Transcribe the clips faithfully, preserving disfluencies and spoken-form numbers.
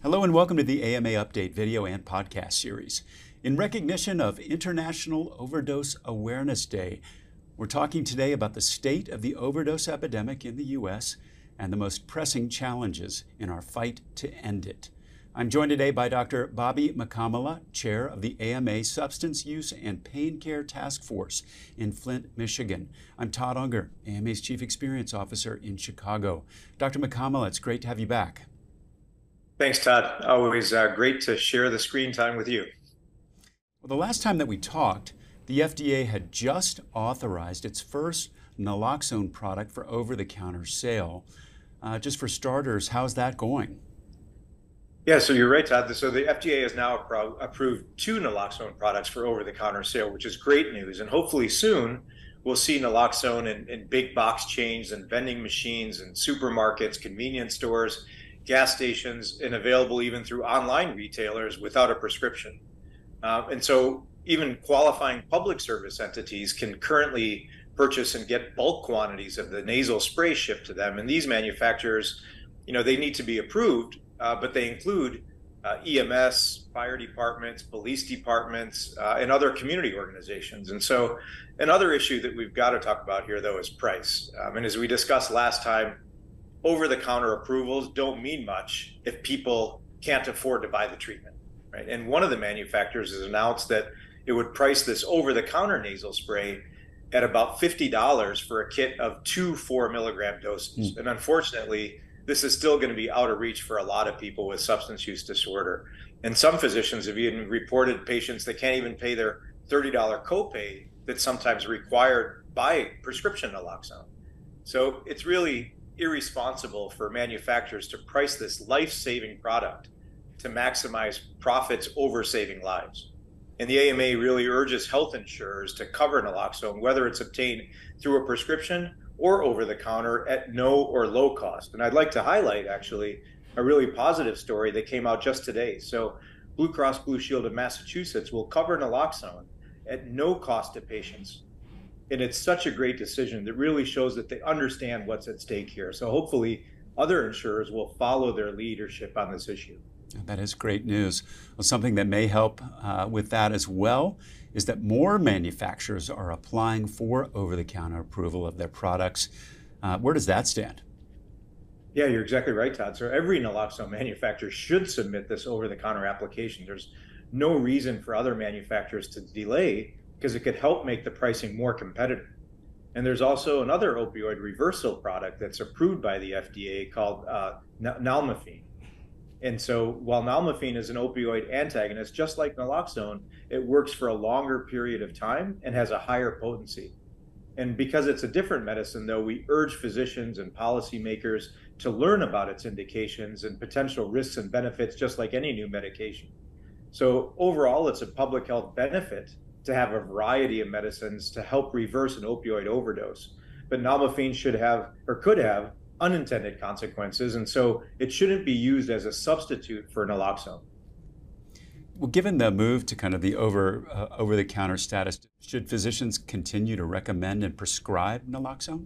Hello and welcome to the A M A Update video and podcast series. In recognition of International Overdose Awareness Day, we're talking today about the state of the overdose epidemic in the U S and the most pressing challenges in our fight to end it. I'm joined today by Doctor Bobby Mukkamala, Chair of the A M A Substance Use and Pain Care Task Force in Flint, Michigan. I'm Todd Unger, A M A's Chief Experience Officer in Chicago. Doctor Mukkamala, it's great to have you back. Thanks, Todd. Always uh, great to share the screen time with you. Well, the last time that we talked, the F D A had just authorized its first Naloxone product for over-the-counter sale. Uh, just for starters, how's that going? Yeah, so you're right, Todd. So the F D A has now appro approved two Naloxone products for over-the-counter sale, which is great news. And hopefully soon we'll see Naloxone in, in big box chains and vending machines and supermarkets, convenience stores, gas stations, and available even through online retailers without a prescription. Uh, and so even qualifying public service entities can currently purchase and get bulk quantities of the nasal spray shipped to them. And these manufacturers, you know, they need to be approved, uh, but they include uh, E M S, fire departments, police departments, uh, and other community organizations. And so another issue that we've got to talk about here, though, is price. Um, and as we discussed last time, over-the-counter approvals don't mean much if people can't afford to buy the treatment, right? And one of the manufacturers has announced that it would price this over-the-counter nasal spray at about fifty dollars for a kit of two four milligram doses. Mm. And unfortunately, this is still going to be out of reach for a lot of people with substance use disorder. And some physicians have even reported patients that can't even pay their thirty dollar copay that's sometimes required by prescription naloxone. So it's really irresponsible for manufacturers to price this life-saving product to maximize profits over saving lives. And the A M A really urges health insurers to cover naloxone, whether it's obtained through a prescription or over the counter at no or low cost. And I'd like to highlight actually a really positive story that came out just today. So Blue Cross Blue Shield of Massachusetts will cover naloxone at no cost to patients. And it's such a great decision that really shows that they understand what's at stake here. So hopefully other insurers will follow their leadership on this issue. That is great news. Well, something that may help uh, with that as well is that more manufacturers are applying for over-the-counter approval of their products. Uh, where does that stand? Yeah, you're exactly right, Todd. So every naloxone manufacturer should submit this over-the-counter application. There's no reason for other manufacturers to delay because it could help make the pricing more competitive. And there's also another opioid reversal product that's approved by the F D A called uh, Nalmefene. And so while Nalmefene is an opioid antagonist, just like naloxone, it works for a longer period of time and has a higher potency. And because it's a different medicine, though, we urge physicians and policymakers to learn about its indications and potential risks and benefits, just like any new medication. So overall, it's a public health benefit to have a variety of medicines to help reverse an opioid overdose. But Nalmefene should have, or could have, unintended consequences, and so it shouldn't be used as a substitute for naloxone. Well, given the move to kind of the over, uh, over-the-counter status, should physicians continue to recommend and prescribe naloxone?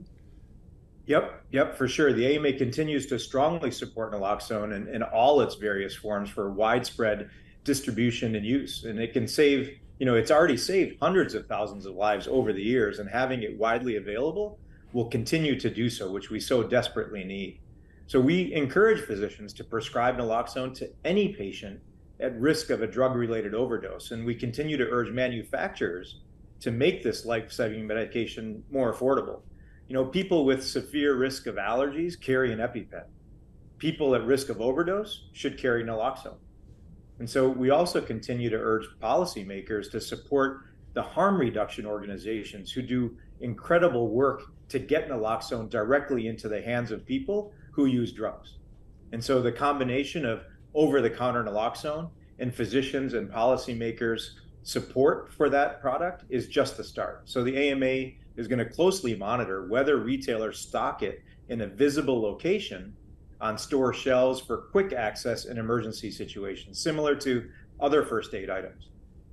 Yep, yep, for sure. The A M A continues to strongly support naloxone in, in all its various forms for widespread distribution and use. And it can save, you know, it's already saved hundreds of thousands of lives over the years, and having it widely available will continue to do so, which we so desperately need. So we encourage physicians to prescribe naloxone to any patient at risk of a drug-related overdose. And we continue to urge manufacturers to make this life-saving medication more affordable. You know, people with severe risk of allergies carry an EpiPen. People at risk of overdose should carry naloxone. And so we also continue to urge policymakers to support the harm reduction organizations who do incredible work to get naloxone directly into the hands of people who use drugs. And so the combination of over-the-counter naloxone and physicians and policymakers' support for that product is just the start. So the A M A is going to closely monitor whether retailers stock it in a visible location on store shelves for quick access in emergency situations, similar to other first aid items.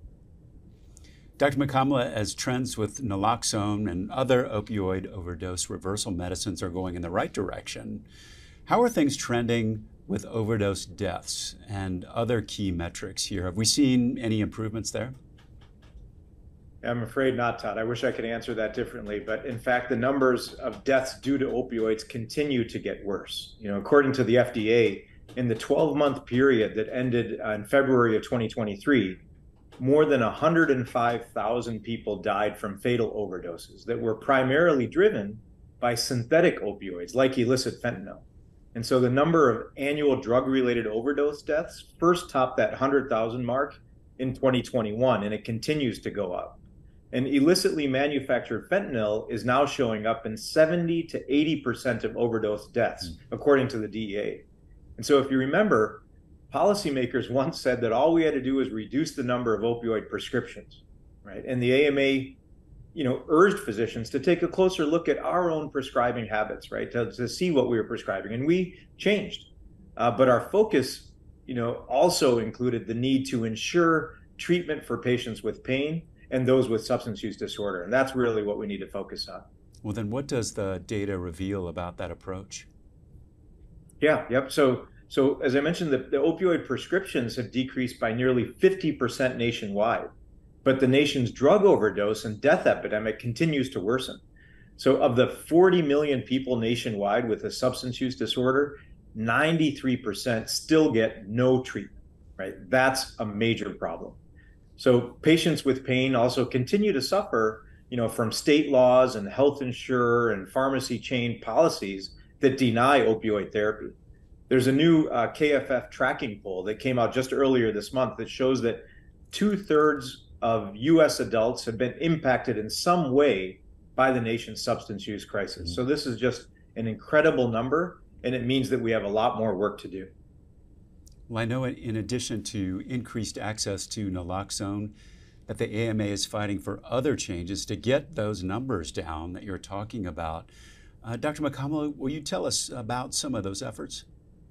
Doctor Mukkamala, as trends with naloxone and other opioid overdose reversal medicines are going in the right direction, how are things trending with overdose deaths and other key metrics here? Have we seen any improvements there? I'm afraid not, Todd. I wish I could answer that differently, but in fact, the numbers of deaths due to opioids continue to get worse. You know, according to the F D A, in the twelve-month period that ended in February of twenty twenty-three, more than one hundred five thousand people died from fatal overdoses that were primarily driven by synthetic opioids like illicit fentanyl. And so the number of annual drug-related overdose deaths first topped that one hundred thousand mark in twenty twenty-one, and it continues to go up. And illicitly manufactured fentanyl is now showing up in seventy to eighty percent of overdose deaths, mm. according to the D E A. And so if you remember, policymakers once said that all we had to do was reduce the number of opioid prescriptions, right? And the A M A, you know, urged physicians to take a closer look at our own prescribing habits, right? To, to see what we were prescribing, and we changed. Uh, but our focus, you know, also included the need to ensure treatment for patients with pain and those with substance use disorder. And that's really what we need to focus on. Well, then what does the data reveal about that approach? Yeah, yep. So, so as I mentioned, the, the opioid prescriptions have decreased by nearly fifty percent nationwide, but the nation's drug overdose and death epidemic continues to worsen. So of the forty million people nationwide with a substance use disorder, ninety-three percent still get no treatment, right? That's a major problem. So patients with pain also continue to suffer, you know, from state laws and health insurer and pharmacy chain policies that deny opioid therapy. There's a new uh, K F F tracking poll that came out just earlier this month that shows that two-thirds of U S adults have been impacted in some way by the nation's substance use crisis. Mm-hmm. So this is just an incredible number, and it means that we have a lot more work to do. Well, I know in addition to increased access to naloxone, that the A M A is fighting for other changes to get those numbers down that you're talking about. Uh, Doctor Mukkamala, will you tell us about some of those efforts?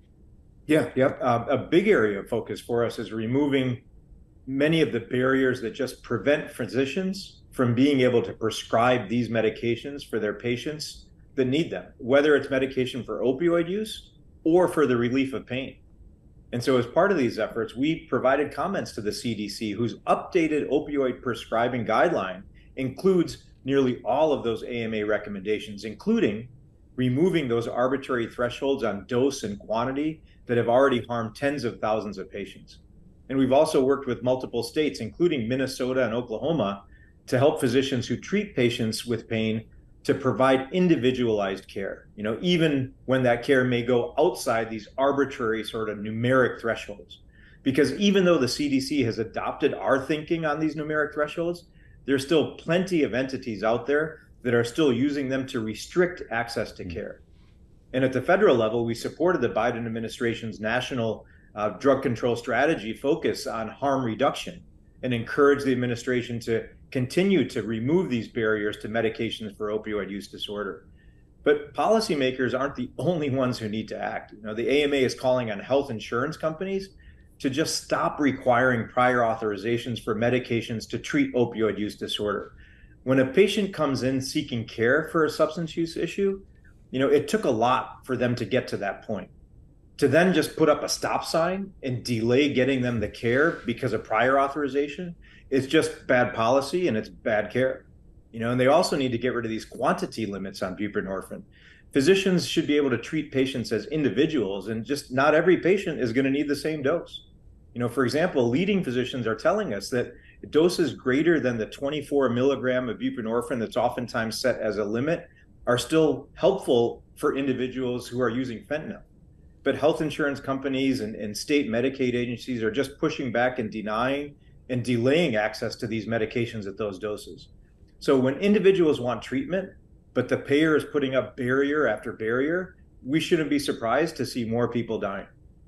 Yeah, yep. Uh, a big area of focus for us is removing many of the barriers that just prevent physicians from being able to prescribe these medications for their patients that need them, whether it's medication for opioid use or for the relief of pain. And so as part of these efforts, we provided comments to the C D C, whose updated opioid prescribing guideline includes nearly all of those A M A recommendations, including removing those arbitrary thresholds on dose and quantity that have already harmed tens of thousands of patients. And we've also worked with multiple states, including Minnesota and Oklahoma, to help physicians who treat patients with pain to provide individualized care, you know, even when that care may go outside these arbitrary sort of numeric thresholds. Because even though the C D C has adopted our thinking on these numeric thresholds, there's still plenty of entities out there that are still using them to restrict access to care. And at the federal level, we supported the Biden administration's national uh, drug control strategy focus on harm reduction and encouraged the administration to continue to remove these barriers to medications for opioid use disorder. But policymakers aren't the only ones who need to act. You know, the A M A is calling on health insurance companies to just stop requiring prior authorizations for medications to treat opioid use disorder. When a patient comes in seeking care for a substance use issue, you know, it took a lot for them to get to that point. To then just put up a stop sign and delay getting them the care because of prior authorization is just bad policy and it's bad care. You know, and they also need to get rid of these quantity limits on buprenorphine. Physicians should be able to treat patients as individuals, and just not every patient is going to need the same dose. You know, for example, leading physicians are telling us that doses greater than the twenty-four milligram of buprenorphine that's oftentimes set as a limit are still helpful for individuals who are using fentanyl. But health insurance companies and, and state Medicaid agencies are just pushing back and denying and delaying access to these medications at those doses. So when individuals want treatment, but the payer is putting up barrier after barrier, we shouldn't be surprised to see more people dying.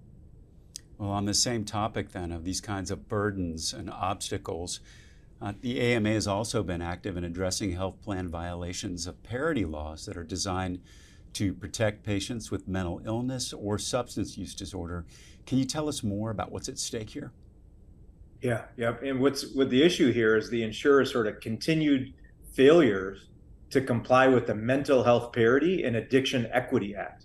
Well, on the same topic then of these kinds of burdens and obstacles, uh, the A M A has also been active in addressing health plan violations of parity laws that are designed to protect patients with mental illness or substance use disorder. Can you tell us more about what's at stake here? Yeah, yeah. And what's what the issue here is the insurer's sort of continued failures to comply with the Mental Health Parity and Addiction Equity Act.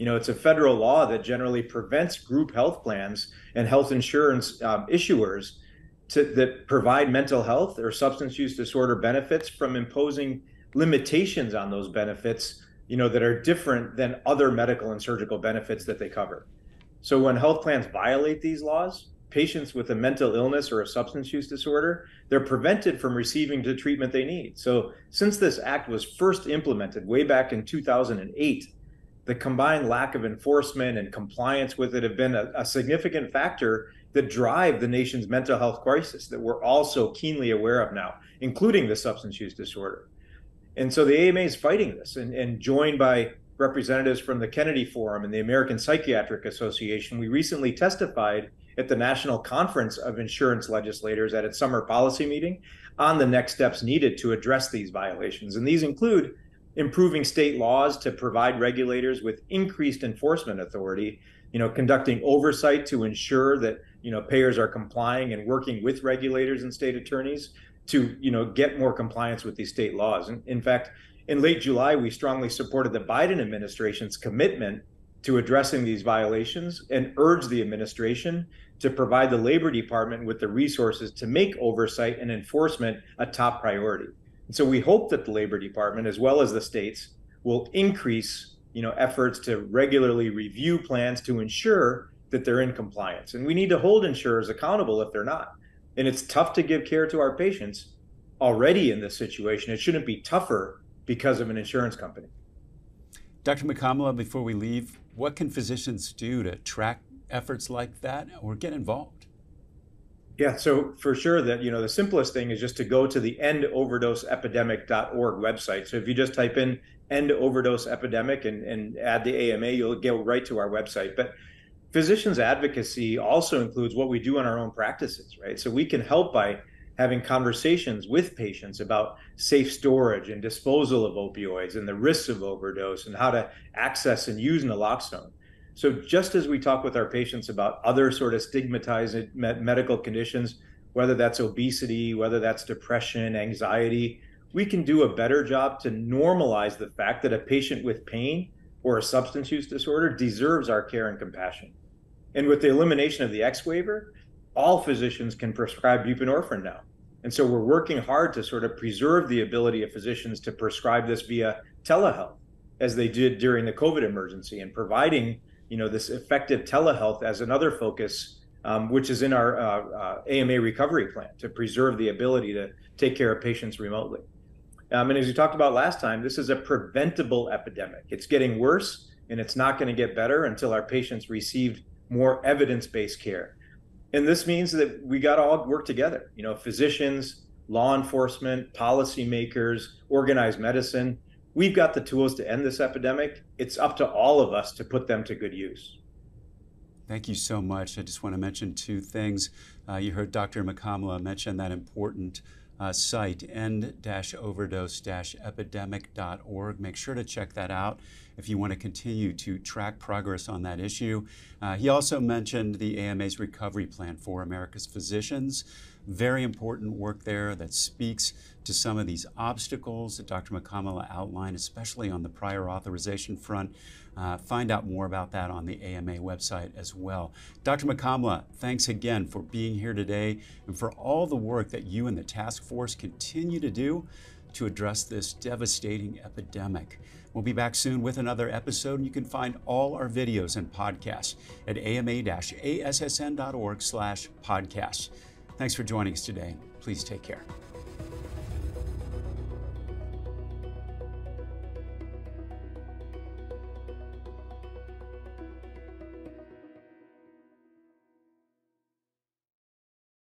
You know, it's a federal law that generally prevents group health plans and health insurance um, issuers to, that provide mental health or substance use disorder benefits from imposing limitations on those benefits, you know, that are different than other medical and surgical benefits that they cover. So when health plans violate these laws, patients with a mental illness or a substance use disorder, they're prevented from receiving the treatment they need. So since this act was first implemented way back in two thousand eight, the combined lack of enforcement and compliance with it have been a, a significant factor that drive the nation's mental health crisis that we're all so keenly aware of now, including the substance use disorder. And so the A M A is fighting this, and, and joined by representatives from the Kennedy Forum and the American Psychiatric Association, we recently testified at the National Conference of Insurance Legislators at its summer policy meeting on the next steps needed to address these violations. And these include improving state laws to provide regulators with increased enforcement authority, you know, conducting oversight to ensure that, you know, payers are complying and working with regulators and state attorneys to, you know, get more compliance with these state laws. And in fact, in late July, we strongly supported the Biden administration's commitment to addressing these violations and urged the administration to provide the Labor Department with the resources to make oversight and enforcement a top priority. And so we hope that the Labor Department, as well as the states, will increase, you know, efforts to regularly review plans to ensure that they're in compliance. And we need to hold insurers accountable if they're not. And it's tough to give care to our patients already in this situation. It shouldn't be tougher because of an insurance company. Doctor Mukkamala, before we leave, what can physicians do to track efforts like that or get involved? Yeah, so for sure that, you know, the simplest thing is just to go to the end overdose epidemic dot org website. So if you just type in end overdose epidemic and, and add the A M A, you'll get right to our website. But physicians advocacy also includes what we do in our own practices, right? So we can help by having conversations with patients about safe storage and disposal of opioids and the risks of overdose and how to access and use naloxone. So just as we talk with our patients about other sort of stigmatized medical conditions, whether that's obesity, whether that's depression, anxiety, we can do a better job to normalize the fact that a patient with pain or a substance use disorder deserves our care and compassion. And with the elimination of the X-Waiver, all physicians can prescribe buprenorphine now. And so we're working hard to sort of preserve the ability of physicians to prescribe this via telehealth, as they did during the COVID emergency, and providing, you know, this effective telehealth as another focus, um, which is in our uh, uh, A M A recovery plan, to preserve the ability to take care of patients remotely. Um, and as we talked about last time, this is a preventable epidemic. It's getting worse, and it's not going to get better until our patients receive more evidence-based care. And this means that we got to all work together, you know, physicians, law enforcement, policymakers, organized medicine. We've got the tools to end this epidemic. It's up to all of us to put them to good use. Thank you so much. I just want to mention two things. Uh, you heard Doctor Mukkamala mention that important uh, site, end overdose epidemic dot org. Make sure to check that out if you want to continue to track progress on that issue. Uh, he also mentioned the A M A's recovery plan for America's physicians. Very important work there that speaks to some of these obstacles that Doctor Mukkamala outlined, especially on the prior authorization front. Uh, find out more about that on the A M A website as well. Doctor Mukkamala, thanks again for being here today and for all the work that you and the task force continue to do to address this devastating epidemic. We'll be back soon with another episode, and you can find all our videos and podcasts at ama dash a s s n dot org slash podcasts. Thanks for joining us today. Please take care.